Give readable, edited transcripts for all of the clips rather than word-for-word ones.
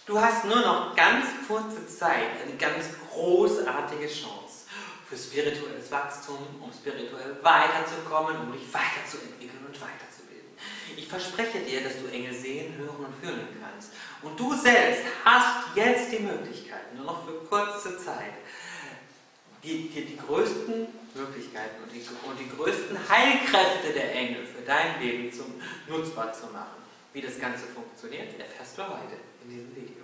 Du hast nur noch ganz kurze Zeit, eine ganz großartige Chance für spirituelles Wachstum, um spirituell weiterzukommen, um dich weiterzuentwickeln und weiterzubilden. Ich verspreche dir, dass du Engel sehen, hören und fühlen kannst. Und du selbst hast jetzt die Möglichkeit, nur noch für kurze Zeit, die größten Möglichkeiten und die größten Heilkräfte der Engel für dein Leben nutzbar zu machen. Wie das Ganze funktioniert, erfährst du heute in diesem Video.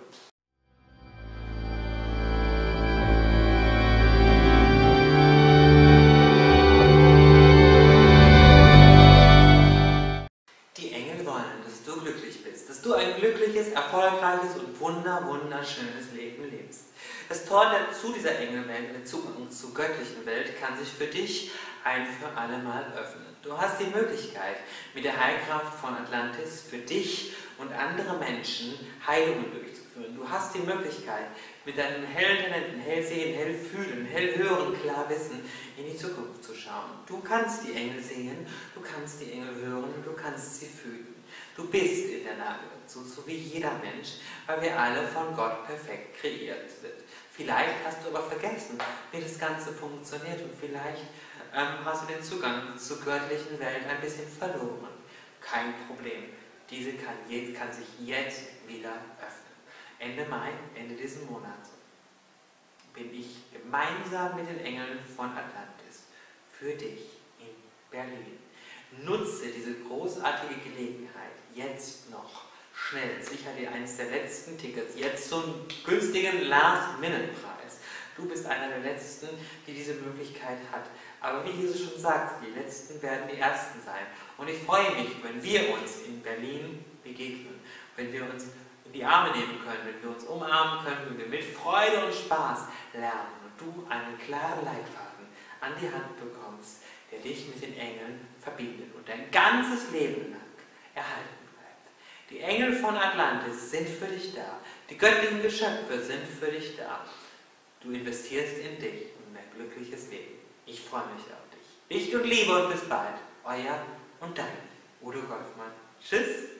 Die Engel wollen, dass du glücklich bist, dass du ein glückliches, erfolgreiches und wunderschönes Leben lebst. Das Tor zu dieser Engelwelt, der Zugang zur göttlichen Welt, kann sich für dich ein für alle Mal öffnen. Du hast die Möglichkeit, mit der Heilkraft von Atlantis für dich und andere Menschen Heilungen durchzuführen. Du hast die Möglichkeit, mit deinen hellen Talenten, Hellsehen, Hellfühlen, Hellhören, Klarwissen in die Zukunft zu schauen. Du kannst die Engel sehen, du kannst die Engel hören und du kannst sie fühlen. Du bist in der Lage dazu, so wie jeder Mensch, weil wir alle von Gott perfekt kreiert sind. Vielleicht hast du aber vergessen, wie das Ganze funktioniert und vielleicht hast du den Zugang zur göttlichen Welt ein bisschen verloren. Kein Problem. Diese kann sich jetzt wieder öffnen. Ende Mai, Ende dieses Monats, bin ich gemeinsam mit den Engeln von Atlantis für dich in Berlin. Nutze diese großartige Gelegenheit jetzt noch schnell. Sicher dir eines der letzten Tickets, jetzt zum günstigen Last-Minute-Preis. Du bist einer der Letzten, die diese Möglichkeit hat. Aber wie Jesus schon sagt, die Letzten werden die Ersten sein. Und ich freue mich, wenn wir uns in Berlin begegnen, wenn wir uns in die Arme nehmen können, wenn wir uns umarmen können, wenn wir mit Freude und Spaß lernen und du einen klaren Leitfaden an die Hand bekommst, der dich mit den Engeln verbindet und dein ganzes Leben lang erhalten bleibt. Die Engel von Atlantis sind für dich da. Die göttlichen Geschöpfe sind für dich da. Du investierst in dich und ein glückliches Leben. Ich freue mich auf dich. Licht und Liebe und bis bald. Euer und dein Udo Golfmann. Tschüss.